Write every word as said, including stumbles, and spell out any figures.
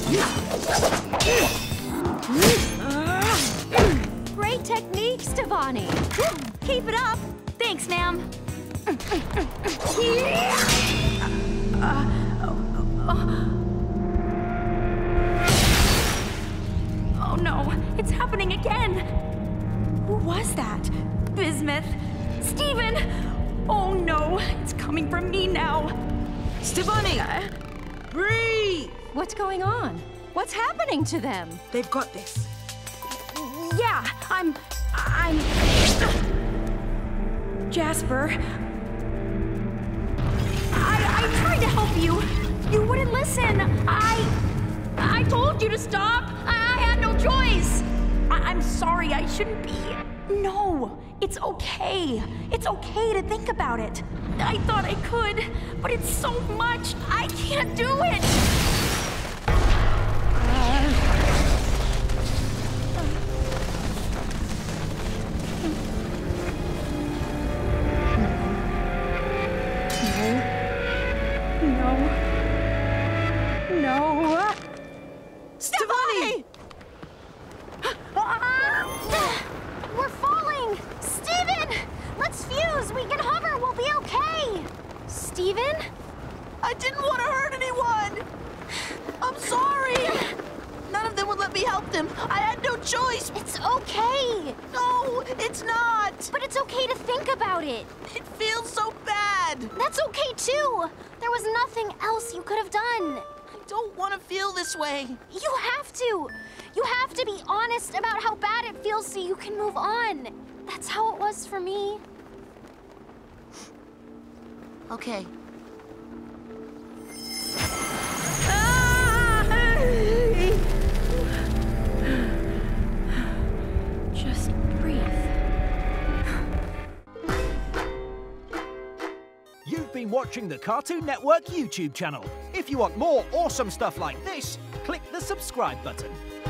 Great technique, Stevonnie. Keep it up. Thanks, ma'am. Oh no, it's happening again. Who was that? Bismuth? Steven! Oh no, it's coming from me now. Stevonnie! Uh, Breathe! What's going on? What's happening to them? They've got this. Yeah, I'm... I'm... Jasper. I... I tried to help you. You wouldn't listen. I... I told you to stop. I, I had no choice. I, I'm sorry, I shouldn't be... No, it's okay. It's okay to think about it. I thought I could, but it's so much. I can't do it. No. No. No. Stevonnie! We're falling! Steven! Let's fuse! We can hover! We'll be okay! Steven? I didn't want to hurt anyone! I'm sorry! None of them would let me help them. I had no choice. It's okay! No, it's not! But it's okay to think about it. It feels so bad! That's okay too! There was nothing else you could have done. I don't want to feel this way. You have to! You have to be honest about how bad it feels so you can move on. That's how it was for me. Okay. Just breathe. You've been watching the Cartoon Network YouTube channel. If you want more awesome stuff like this, click the subscribe button.